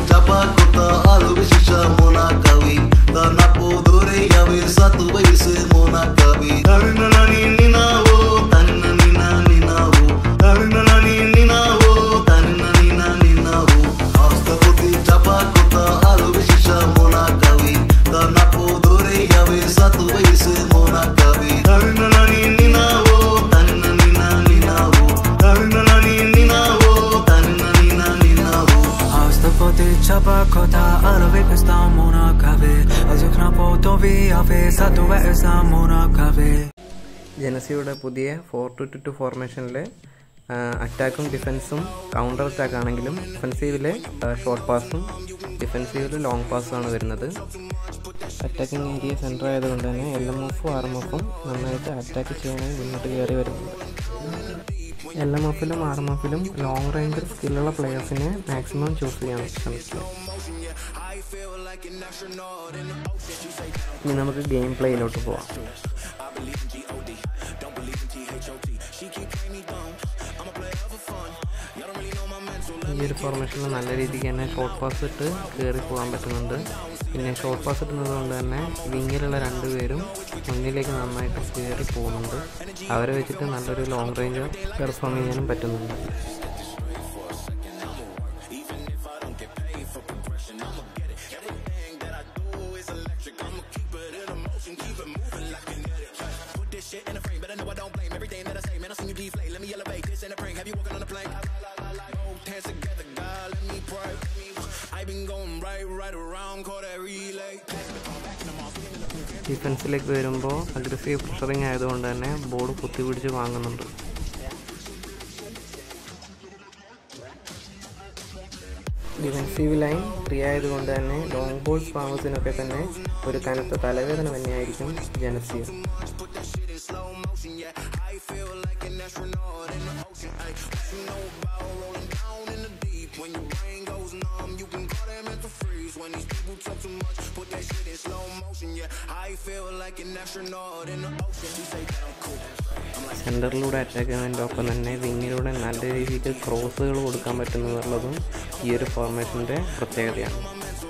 ജനസിയുടെ പുതിയ 4-2-2 ഫോർമേഷനിൽ അറ്റാക്കും ഡിഫൻസും counter attack ആണെങ്കിലും ഡിഫൻസീവിലെ short പാസും ഡിഫൻസീവിൽ long പാസുമാണ് വരുന്നത്. അറ്റാക്കിംഗ് ഏരിയ സെൻറ്റർ ആയതുകൊണ്ട് തന്നെ LMFും RMFും നന്നായിട്ട് അറ്റാക്ക് ചെയ്യാനായി മുന്നോട്ട് കയറി വരുന്നുണ്ട്. LMFിലും RMFിലും ലോങ് റേഞ്ച് സ്കില്ലുള്ള പ്ലെയേഴ്സിനെ മാക്സിമം ചൂസ് ചെയ്യാൻ ശ്രമിക്കുക. ഇനി നമുക്ക് ഗെയിം പ്ലേയിലോട്ട് പോവാം. ഈ ഒരു ഫോർമേഷനിൽ നല്ല രീതിക്ക് തന്നെ ഷോർട്ട് പാസ് ഇട്ട് കയറി പോകാൻ പറ്റുന്നുണ്ട്. പിന്നെ ഷോർട്ട് പാസ് ഇട്ടുന്നത് കൊണ്ട് തന്നെ വിങ്ങിലുള്ള രണ്ടുപേരും മുന്നിലേക്ക് നന്നായിട്ട് കയറി പോകുന്നുണ്ട്. അവരെ വെച്ചിട്ട് നല്ലൊരു ലോങ് റേഞ്ച് പെർഫോം ചെയ്യാനും പറ്റുന്നുണ്ട്. ഡിഫൻസിലേക്ക് വരുമ്പോൾ അഗ്രസീവ് പ്രഷറിങ് ആയതുകൊണ്ട് തന്നെ ബോൾ കുത്തിപ്പിടിച്ച് വാങ്ങുന്നുണ്ട്. ഡിഫൻസീവ് ലൈൻ 3 ആയതുകൊണ്ട് തന്നെ ലോങ് ബോൾ സ്പാമേഴ്സിനൊക്കെ തന്നെ ഒരു കനത്ത തലവേദന തന്നെയായിരിക്കും ജനസിയ. സെൻറ്ററിലൂടെ അറ്റാക്ക് ചെയ്യുന്നതിൻ്റെ ഒപ്പം തന്നെ വിങ്ങിലൂടെ നല്ല രീതിക്ക് ക്രോസുകൾ കൊടുക്കാൻ പറ്റുന്നുള്ളതും ഈ ഒരു ഫോർമേഷൻ്റെ പ്രത്യേകതയാണ്.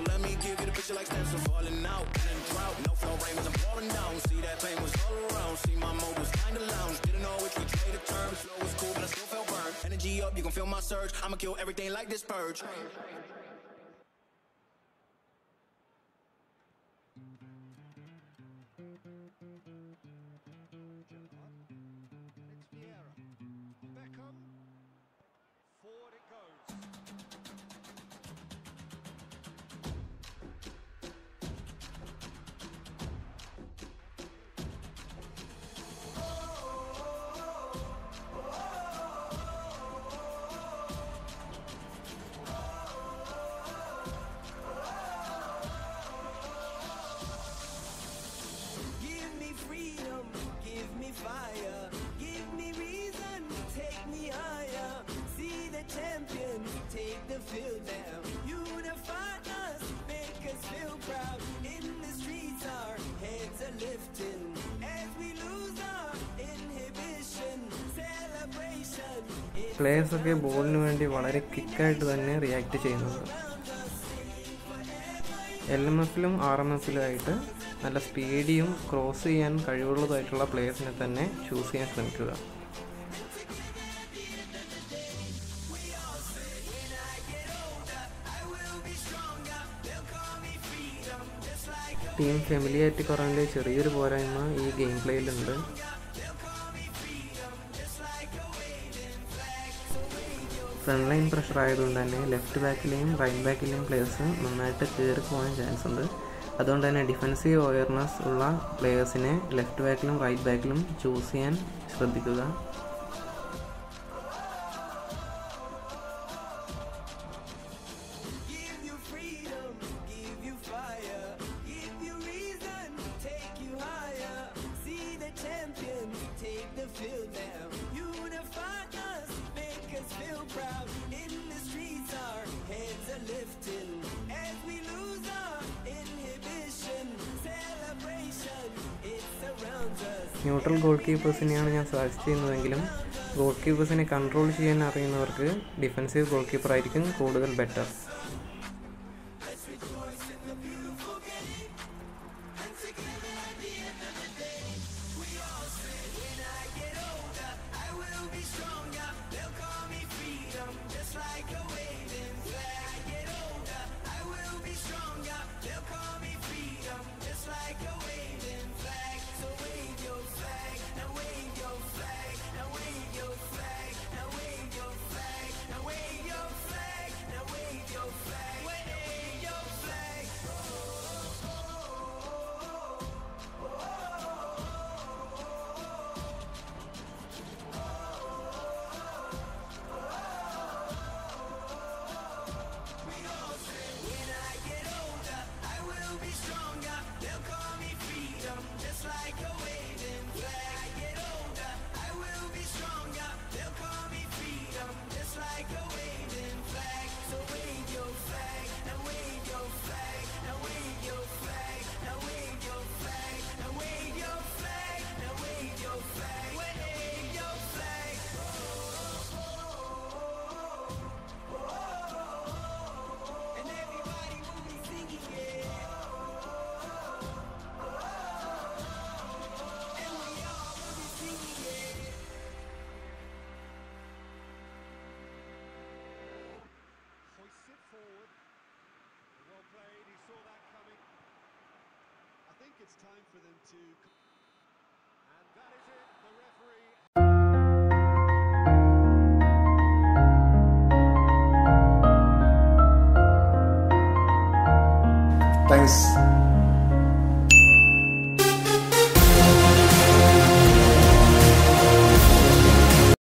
പ്ലേയേഴ്സൊക്കെ ബോളിന് വേണ്ടി വളരെ ക്വിക്കായിട്ട് തന്നെ റിയാക്ട് ചെയ്യുന്നുണ്ട്. LMFിലും RMFിലും ആയിട്ട് നല്ല സ്പീഡിയും ക്രോസ് ചെയ്യാൻ കഴിവുള്ളതായിട്ടുള്ള പ്ലേയേഴ്സിനെ തന്നെ ചൂസ് ചെയ്യാൻ ശ്രമിക്കുക. ടീം ഫെമിലിയാരിറ്റി കുറവിൻ്റെ ചെറിയൊരു പോരായ്മ ഈ ഗെയിം പ്ലേയിലുണ്ട്. ഫ്രണ്ട് ലൈൻ പ്രഷർ ആയതുകൊണ്ട് തന്നെ ലെഫ്റ്റ് ബാക്കിലെയും റൈറ്റ് ബാക്കിലെയും പ്ലേയേഴ്സ് നന്നായിട്ട് കയറി പോകാൻ ചാൻസ് ഉണ്ട്. അതുകൊണ്ട് തന്നെ ഡിഫൻസീവ് അവയർനെസ് ഉള്ള പ്ലേയേഴ്സിനെ ലെഫ്റ്റ് ബാക്കിലും റൈറ്റ് ബാക്കിലും ചൂസ് ചെയ്യാൻ ശ്രദ്ധിക്കുക. ന്യൂട്രൽ ഗോൾ കീപ്പേഴ്സിനെയാണ് ഞാൻ സജസ്റ്റ് ചെയ്യുന്നതെങ്കിലും ഗോൾ കീപ്പേഴ്സിനെ കൺട്രോൾ ചെയ്യാൻ അറിയുന്നവർക്ക് ഡിഫൻസീവ് ഗോൾ കീപ്പർ ആയിരിക്കും കൂടുതൽ ബെറ്റർ. Thanks.